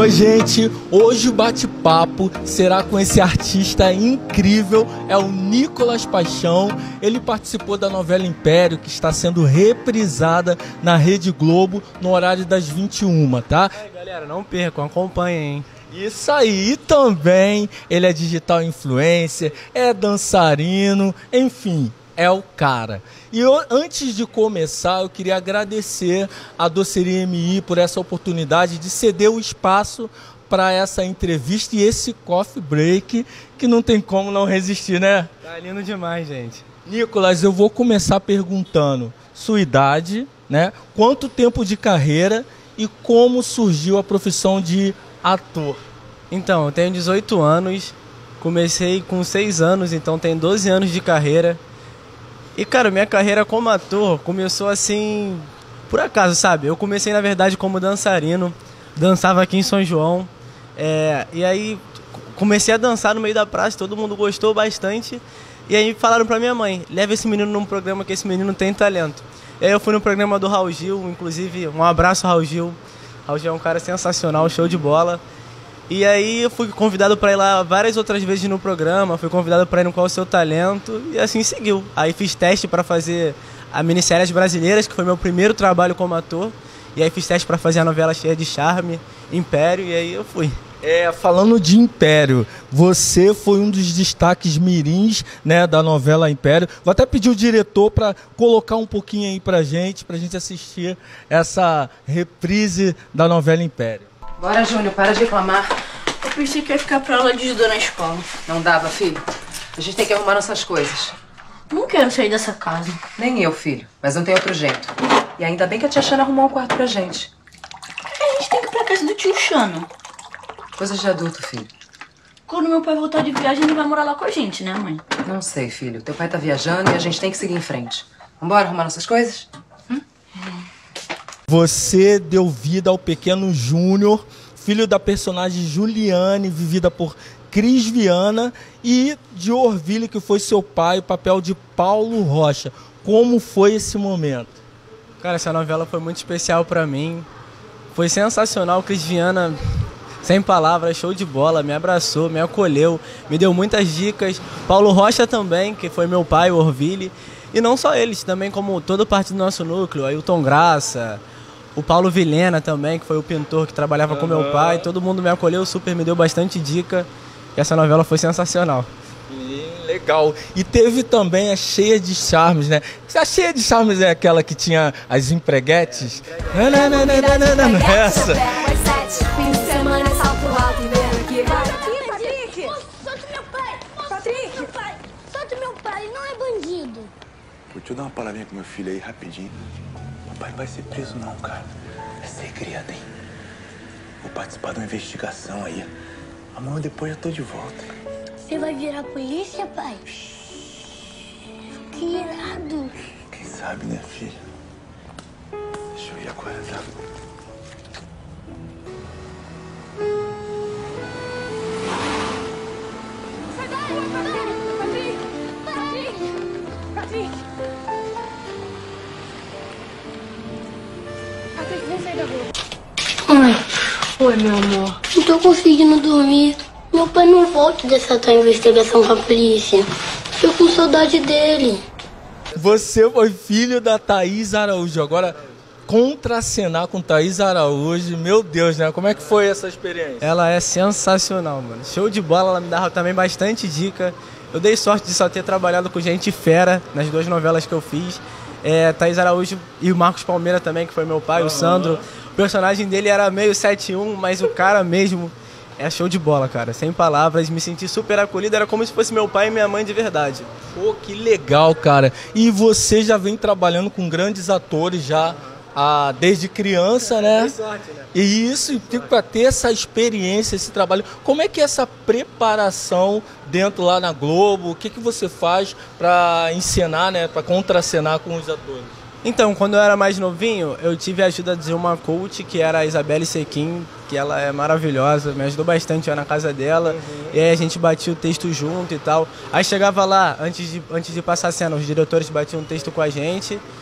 Oi, gente, hoje o bate-papo será com esse artista incrível, é o Nicolas Paixão. Ele participou da novela Império, que está sendo reprisada na Rede Globo no horário das 21h, tá? Galera, não percam, acompanhem, hein? Isso aí, e também ele é digital influencer, é dançarino, enfim, é o cara. E antes de começar, eu queria agradecer a Doceria MI por essa oportunidade de ceder o espaço para essa entrevista e esse coffee break, que não tem como não resistir, né? Tá lindo demais, gente. Nicolas, eu vou começar perguntando sua idade, né? Quanto tempo de carreira e como surgiu a profissão de ator? Então, eu tenho 18 anos, comecei com 6 anos, então tenho 12 anos de carreira. E, cara, minha carreira como ator começou assim, por acaso, sabe? Eu comecei, na verdade, como dançarino, dançava aqui em São João. E aí comecei a dançar no meio da praça, todo mundo gostou bastante. E aí falaram pra minha mãe, leva esse menino num programa que esse menino tem talento. E aí eu fui no programa do Raul Gil, inclusive, um abraço, Raul Gil. Raul Gil é um cara sensacional, show de bola. E aí eu fui convidado para ir lá várias outras vezes no programa, fui convidado para ir no Qual é o Seu Talento, e assim seguiu. Aí fiz teste para fazer a minissérie As Brasileiras, que foi meu primeiro trabalho como ator, e aí fiz teste para fazer a novela Cheia de Charme, Império, e aí eu fui. Falando de Império, você foi um dos destaques mirins, né, da novela Império. Vou até pedir o diretor para colocar um pouquinho aí pra gente assistir essa reprise da novela Império. Bora, Júnior, para de reclamar. Eu pensei que ia ficar pra aula de judô na escola. Não dava, filho. A gente tem que arrumar nossas coisas. Não quero sair dessa casa. Nem eu, filho. Mas não tem outro jeito. E ainda bem que a tia Xana arrumou um quarto pra gente. A gente tem que ir pra casa do tio Xano. Coisas de adulto, filho. Quando meu pai voltar de viagem, ele vai morar lá com a gente, né, mãe? Não sei, filho. Teu pai tá viajando e a gente tem que seguir em frente. Vambora arrumar nossas coisas? Você deu vida ao pequeno Júnior, filho da personagem Juliane, vivida por Cris Viana, e de Orville, que foi seu pai, o papel de Paulo Rocha. Como foi esse momento? Cara, essa novela foi muito especial pra mim. Foi sensacional, Cris Viana, sem palavras, show de bola, me abraçou, me acolheu, me deu muitas dicas. Paulo Rocha também, que foi meu pai, o Orville. E não só eles, também como toda parte do nosso núcleo, Ailton Graça, o Paulo Vilhena também, que foi o pintor que trabalhava com meu pai. Todo mundo me acolheu super, me deu bastante dica. E essa novela foi sensacional. Legal. E teve também a Cheia de Charmes, né? A Cheia de Charmes é aquela que tinha as empreguetes? Essa. Fim de semana, salto alto e vendo que vai. Patrick! Solta meu pai! Patrick! Solta meu pai, ele não é bandido. Deixa eu dar uma palavrinha com meu filho aí, rapidinho. Papai não vai ser preso não, cara. É segredo, hein? Vou participar de uma investigação aí. Amanhã ou depois eu tô de volta. Você vai virar polícia, pai? Que irado. Quem sabe, né, filho? Deixa eu ir agora, tá? Sai daí, Patrick! Patrick, vem sair da rua. Mãe, oi, meu amor. Não tô conseguindo dormir. Meu pai não volta dessa tua investigação com a polícia. Tô com saudade dele. Você foi filho da Thaís Araújo. Agora, contracenar com Thaís Araújo, meu Deus, né? Como é que foi essa experiência? Ela é sensacional, mano. Show de bola, ela me dava também bastante dica. Eu dei sorte de só ter trabalhado com gente fera nas duas novelas que eu fiz. Thaís Araújo e o Marcos Palmeira também, que foi meu pai, o Sandro. O personagem dele era meio 7-1, mas o cara mesmo é show de bola, cara. Sem palavras, me senti super acolhido. Era como se fosse meu pai e minha mãe de verdade. Pô, que legal, cara. E você já vem trabalhando com grandes atores já desde criança, né? Tem sorte, né? E isso, para ter essa experiência, esse trabalho, como é que é essa preparação dentro lá na Globo? O que você faz para encenar, né? Para contracenar com os atores? Então, quando eu era mais novinho, eu tive a ajuda de uma coach, que era a Isabelle Sequim, que ela é maravilhosa, me ajudou bastante, eu ia na casa dela, e aí a gente batia o texto junto e tal. Aí chegava lá, antes de passar a cena, os diretores batiam o texto com a gente,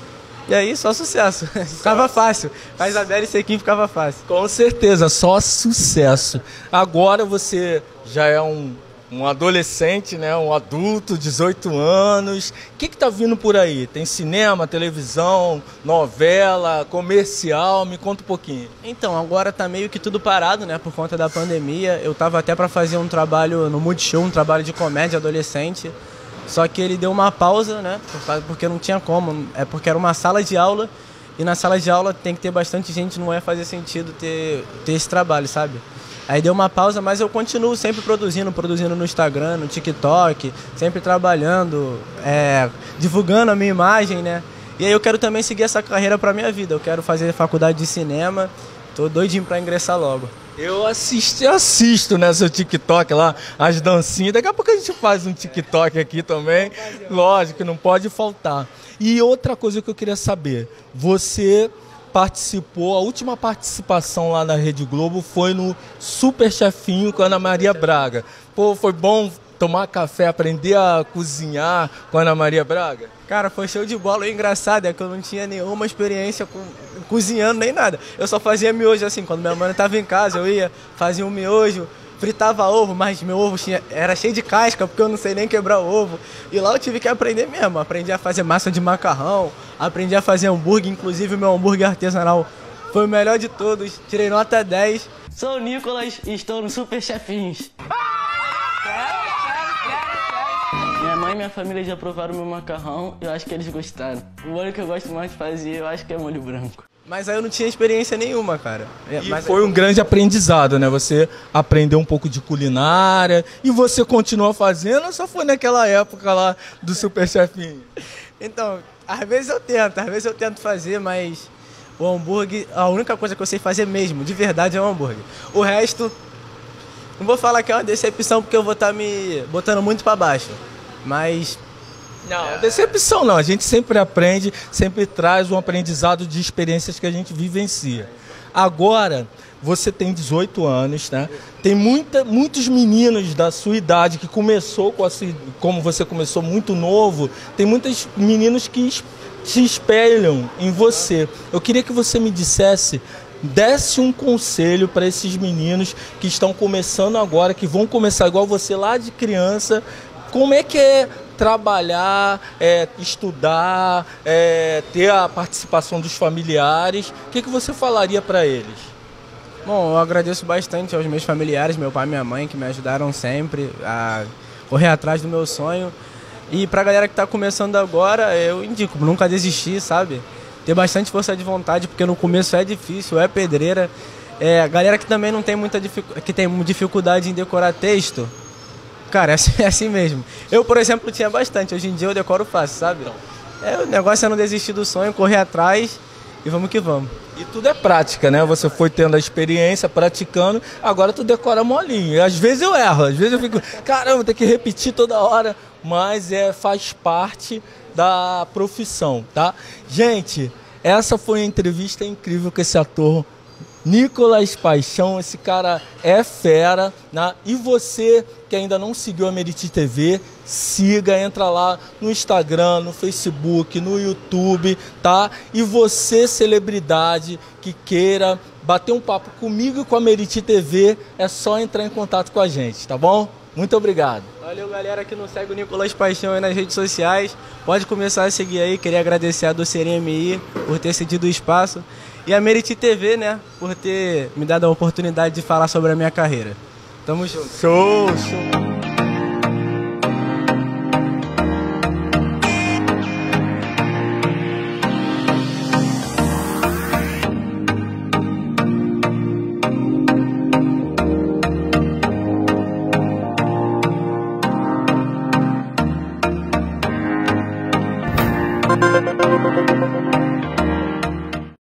E aí, só sucesso. Ficava fácil. A Isabela e Sequim ficava fácil. Com certeza, só sucesso. Agora você já é um adolescente, né? Um adulto, 18 anos. O que tá vindo por aí? Tem cinema, televisão, novela, comercial? Me conta um pouquinho. Então, agora tá meio que tudo parado, né? Por conta da pandemia. Eu tava até pra fazer um trabalho no Multishow, um trabalho de comédia adolescente. Só que ele deu uma pausa, né? Porque não tinha como. É porque era uma sala de aula. E na sala de aula tem que ter bastante gente, não ia fazer sentido ter esse trabalho, sabe? Aí deu uma pausa, mas eu continuo sempre produzindo no Instagram, no TikTok, sempre trabalhando, divulgando a minha imagem, né? E aí eu quero também seguir essa carreira pra minha vida. Eu quero fazer faculdade de cinema, tô doidinho pra ingressar logo. Eu assisto, né, seu TikTok lá, as dancinhas. Daqui a pouco a gente faz um TikTok aqui também. Lógico, não pode faltar. E outra coisa que eu queria saber, você participou, a última participação lá na Rede Globo foi no Super Chefinho com a Ana Maria Braga. Pô, foi bom tomar café, aprender a cozinhar com a Ana Maria Braga? Cara, foi show de bola. O engraçado é que eu não tinha nenhuma experiência cozinhando nem nada. Eu só fazia miojo assim, quando minha mãe estava em casa, eu ia, fazia um miojo, fritava ovo, mas meu ovo era cheio de casca, porque eu não sei nem quebrar o ovo. E lá eu tive que aprender mesmo. Aprendi a fazer massa de macarrão, aprendi a fazer hambúrguer, inclusive o meu hambúrguer artesanal foi o melhor de todos. Tirei nota 10. Sou o Nicolas e estou no Super Chefinhos. Minha mãe e minha família já provaram meu macarrão e eu acho que eles gostaram. O molho que eu gosto mais de fazer, eu acho que é molho branco. Mas aí eu não tinha experiência nenhuma, cara. Mas foi um grande aprendizado, né? Você aprendeu um pouco de culinária e você continua fazendo ou só foi naquela época lá do Super Chefinho? Então, às vezes eu tento fazer, mas o hambúrguer, a única coisa que eu sei fazer mesmo, de verdade, é o hambúrguer. O resto, não vou falar que é uma decepção porque eu vou estar me botando muito pra baixo, mas... Não, decepção não, a gente sempre aprende, sempre traz um aprendizado de experiências que a gente vivencia. Agora, você tem 18 anos, né? Tem muitos meninos da sua idade que começou como você começou muito novo, tem muitos meninos que se espelham em você. Eu queria que você me desse um conselho para esses meninos que estão começando agora, que vão começar igual você lá de criança. Como é que é trabalhar, estudar, ter a participação dos familiares? O que você falaria para eles? Bom, eu agradeço bastante aos meus familiares, meu pai e minha mãe, que me ajudaram sempre a correr atrás do meu sonho. E pra galera que tá começando agora, eu indico nunca desistir, sabe? Ter bastante força de vontade, porque no começo é difícil, é pedreira. Galera que também não tem que tem dificuldade em decorar texto, cara, é assim mesmo. Eu, por exemplo, tinha bastante. Hoje em dia eu decoro fácil, sabe? O negócio é não desistir do sonho, correr atrás e vamos que vamos. E tudo é prática, né? Você foi tendo a experiência, praticando, agora tu decora molinho. E às vezes eu erro, às vezes eu fico, caramba, tem que repetir toda hora. Mas faz parte da profissão, tá? Gente, essa foi a entrevista incrível com esse ator Nicolas Paixão. Esse cara é fera, né? E você que ainda não seguiu a Meriti TV, siga, entra lá no Instagram, no Facebook, no YouTube, tá? E você, celebridade, que queira bater um papo comigo e com a Meriti TV, é só entrar em contato com a gente, tá bom? Muito obrigado. Valeu, galera que não segue o Nicolas Paixão aí nas redes sociais. Pode começar a seguir aí. Queria agradecer a Doceirinha MI por ter cedido o espaço. E a Meriti TV, né, por ter me dado a oportunidade de falar sobre a minha carreira. Tamo junto. Show, show.